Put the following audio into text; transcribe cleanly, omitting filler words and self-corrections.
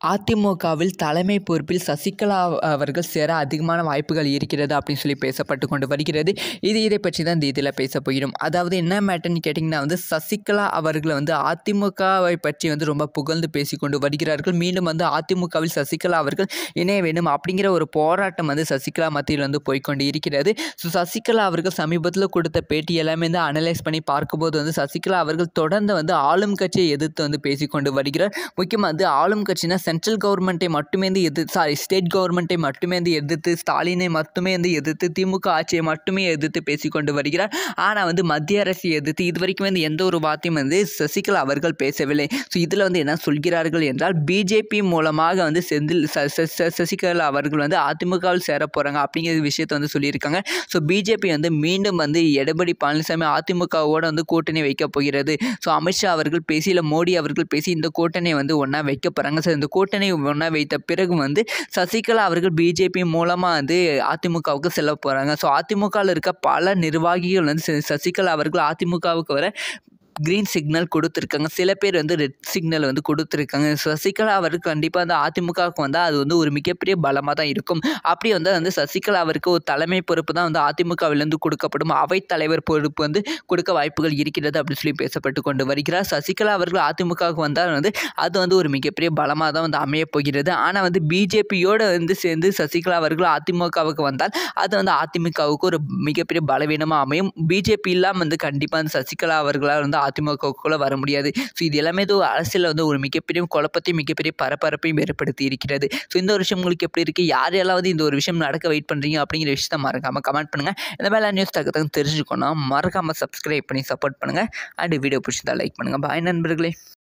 அதிமுகவில் தலைமை பொறுப்பில் சசிகலா அவர்கள் சேர அதிகமான வாய்ப்புகள் இருக்கிறது அப்படின்னு சொல்லி பேசப்பட்டு கொண்டு வருகிறது. இதை பற்றி தான் இந்த இதில் பேச போகிறோம். அதாவது என்ன மேட்டர்னு கேட்டிங்கன்னா சசிகலா அவர்கள் அதிமுகவை பற்றி ரொம்ப புகழ்ந்து பேசிக்கொண்டு வருகிறார்கள். மீண்டும் அதிமுகவில் சசிகலா அவர்கள் இணைய வேண்டும் அப்படிங்கிற ஒரு போராட்டம் சசிகலா மத்தியில் போய்கொண்டு இருக்கிறது. ஸோ சசிகலா அவர்கள் சமீபத்தில் கொடுத்த பேட்டி எல்லாமே அனலைஸ் பண்ணி பார்க்கும்போது சசிகலா அவர்கள் தொடர்ந்து ஆளும் கட்சியை எதிர்த்து பேசிக்கொண்டு வருகிறார். முக்கியமாக ஆளும் கட்சினா சென்ட்ரல் கவர்மெண்ட்டை மட்டுமே ஸ்டேட் கவர்மெண்ட்டை மட்டுமே எதிர்த்து, ஸ்டாலினை மட்டுமே எதிர்த்து, திமுக ஆட்சியை மட்டுமே எதிர்த்து பேசிக்கொண்டு வருகிறார். ஆனால் மத்திய அரசை எதிர்த்து இதுவரைக்கும் எந்த ஒரு வார்த்தையும் சசிகலா அவர்கள் பேசவில்லை. ஸோ இதில் என்ன சொல்கிறார்கள் என்றால் பிஜேபி மூலமாக சசிகலா அவர்கள் அதிமுகவில் சேர போகிறாங்க அப்படிங்கிற விஷயத்தை சொல்லியிருக்காங்க. ஸோ பிஜேபி மீண்டும் எடப்பாடி பழனிசாமி அதிமுகவோடு கூட்டணி வைக்க போகிறது. ஸோ அமித்ஷா அவர்கள் பேசி இல்லை மோடி அவர்கள் பேசி இந்த கூட்டணி ஒன்றா வைக்க போகிறாங்க. ஸோ இந்த கூட்டணி ஒன்றா வைத்த பிறகு சசிகலா அவர்கள் பிஜேபி மூலமாக அதிமுகவுக்கு செல்ல போகிறாங்க. ஸோ அதிமுகவில் இருக்க பல நிர்வாகிகள் சசிகலா அவர்கள் அதிமுகவுக்கு வர க்ரீன் சிக்னல் கொடுத்துருக்காங்க. சில பேர் ரெட் சிக்னல் கொடுத்துருக்காங்க. சசிகலா அவருக்கு கண்டிப்பாக அதிமுகவுக்கு வந்தால் அது ஒரு மிகப்பெரிய பலமாக தான் இருக்கும். அப்படி சசிகலா அவருக்கு ஒரு தலைமை பொறுப்பு தான் அதிமுகவிலிருந்து கொடுக்கப்படும். அவைத்தலைவர் பொறுப்பு கொடுக்க வாய்ப்புகள் இருக்கிறது அப்படின்னு சொல்லி பேசப்பட்டு கொண்டு வருகிறார். சசிகலா அவர்கள் அதிமுகவுக்கு வந்தால் அது ஒரு மிகப்பெரிய பலமாக தான் அமையப் போகிறது. ஆனால் பிஜேபியோடு சேர்ந்து சசிகலா அவர்கள் அதிமுகவுக்கு வந்தால் அது அதிமுகவுக்கு ஒரு மிகப்பெரிய பலவீனமாக அமையும். பிஜேபி இல்லாமல் கண்டிப்பாக சசிகலா அவர்களால் அதிமுகவுக்குள்ள வர முடியாது. ஸோ இது எல்லாமே அரசியலில் ஒரு மிகப்பெரிய குழப்பத்தையும் மிகப்பெரிய பரபரப்பையும் ஏற்படுத்தி இருக்கிறது. ஸோ இந்த ஒரு விஷயம் உங்களுக்கு எப்படி இருக்குது, யார் எல்லாவது இந்த ஒரு விஷயம் நடக்க வெயிட் பண்ணுறீங்க அப்படிங்கிற விஷயத்த மறக்காமல் கமெண்ட் பண்ணுங்கள். இந்த மாதிரி நியூஸ் தகவல் தெரிஞ்சுக்கணும் மறக்காமல் சப்ஸ்கிரைப் பண்ணி சப்போர்ட் பண்ணுங்கள். அண்ட் வீடியோ பிடிச்சதா லைக் பண்ணுங்கள். பாய் நண்பர்களே.